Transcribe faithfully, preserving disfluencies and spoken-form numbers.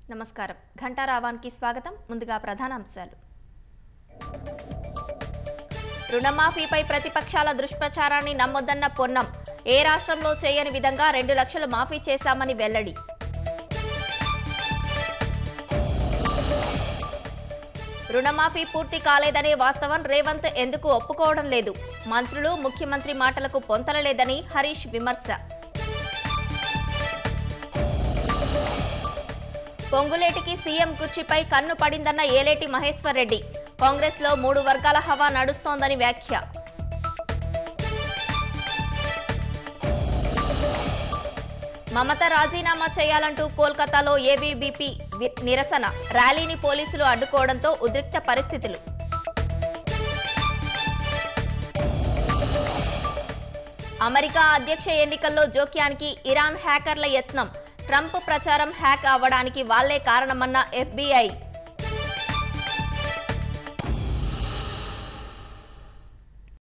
నమస్కారం ఘంటారావానికి స్వాగతం ముందుగా ప్రధానాంశాలు రుణమాఫీపై ప్రతిపక్షాల దుష్ప్రచారాన్ని నమ్మొద్దన్న పొన్నం ఏ రాష్ట్రంలో చేయని విధంగా రెండు లక్షలు మాఫీ చేశామని వెల్లడి రుణమాఫీ పూర్తి కాలేదనే వాస్తవం రేవంత్ ఎందుకు ఒప్పుకోవడం లేదు మంత్రులు ముఖ్యమంత్రి మాటలకు పొంతలలేదని హరీష్ విమర్శ పొంగులేటికి సీఎం కుర్చీపై కన్ను పడిందన్న ఏలేటి మహేశ్వర్ రెడ్డి కాంగ్రెస్ లో మూడు వర్గాల హవా నడుస్తోందని వ్యాఖ్య మమత రాజీనామా చేయాలంటూ కోల్కతాలో ఏబీవీపీ నిరసన ర్యాలీని పోలీసులు అడ్డుకోవడంతో ఉద్రిక్త పరిస్థితులు అమెరికా అధ్యక్ష ఎన్నికల్లో జోక్యానికి ఇరాన్ హ్యాకర్ల యత్నం ట్రంప్ ప్రచారం హ్యాక్ అవ్వడానికి వాళ్లే కారణమన్న ఎఫ్బీఐ